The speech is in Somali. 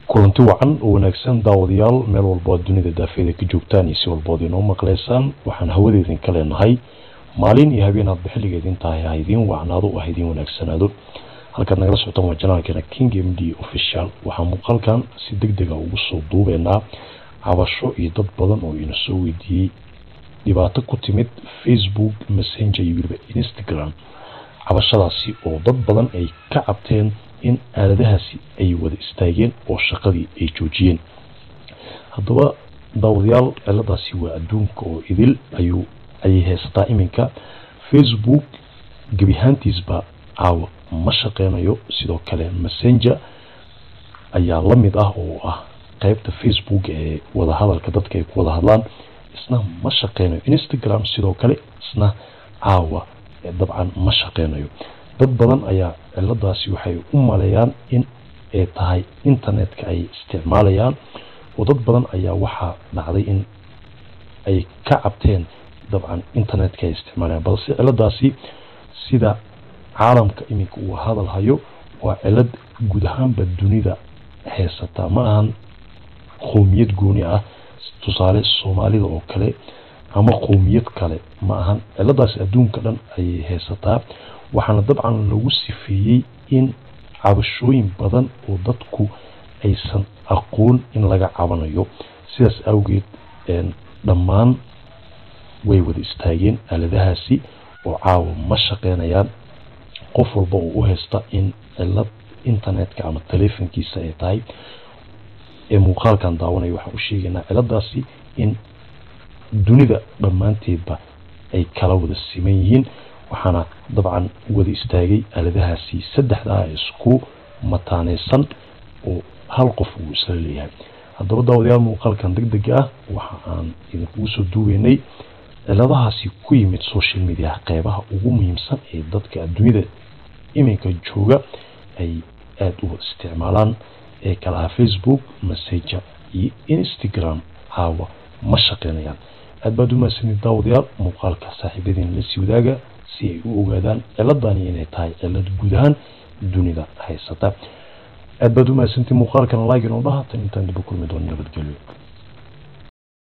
kulanti wacan oo wanaagsan daawadayaal meel walba dunida daafeeda ka joogtaan iyo si walba inoo maqleysaan waxaan hawadeedin ka leenahay maalin iyo habeen aad xilligeedin tahay aydin wacnaado oo aydin wanaagsanaado halka nagala socotaan waa janaalkeena King MD official waxaan muuqaalkan si degdeg ah ugu soo duubeynaa cabasho iyo dad badan oo ina soo weydiiyay dhibaato ku timid Facebook Messenger iyo Instagram cabashadaasi oo dad badan ay ka cabteen in aaladahaasi ay wada istaageen oo shaqadii ay joojiyeen haddaba daawadayaal aaladaasi waa adduunka oo idil ay heystaa iminka Facebook gebi ahaantiisba caawa ma shaqeynayo sidoo kale Messenger ayaa la mid ah oo ah qaybta Facebook ee wada hadalka dadka ay ku wada hadlaan isna ma shaqeynayo Instagram sidoo kale isna caawa dabcan ma shaqeynayo dad badan ayaa ciladaasi waxay u maleeyaan in ay tahay internetka ay isticmaalayaan oo dad badan ayaa waxa dhacday in ay ka cabteen dabcan internetka ay isticmaalayaan balse ciladaasi sida caalamka iminka uu hadal hayo waa cilad guud ahaanba dunida heysata ma ahan qoomiyad gooni ah tusaale Soomaalida oo kale ama qoomiyad kale ma ahan ciladaasi adduunka dhan ay heysataa waxaana dabcan lagu sifeeyay in cabashooyin badan oo dadku aysan aqoon in laga cabanayo sidaas awgeed dhammaan way wada istaageen aaladahaasi oo caawa ma shaqeynayaan qof walba oo u haysta in cilad internetka ama telefonkiisa ay tahay ee muuqaalkan daawanayo waxaan u sheegaynaa ciladaasi in dunida dhammaanteedba ay kala wada siman yihiin waxaana dabcan wada istaagay aaladahaasi saddexda isku mataaneysan oo hal qof uu isla leeyahay haddaba daawadayaal muuqaalkan degdeg ah waxa aan idinku soo duubeynay ciladahaasi ku yimid social media qaybaha ugu muhiimsan ee dadka dunida iminka jooga ay aad u isticmaalaan ee kala Facebook Messenger iyo Instagram caawa ma shaqeynayaan aad baad u mahadsanid daawadayaal muuqaalka saaxiibadiin la sii wadaaga si ay u ogaadaan ciladani inay tahay cilad guud ahaan dunida haysata aad baad u mahadsanid muuqaalkan like inoo dhaha tan intaan dib u kulmi doono nabadgelyo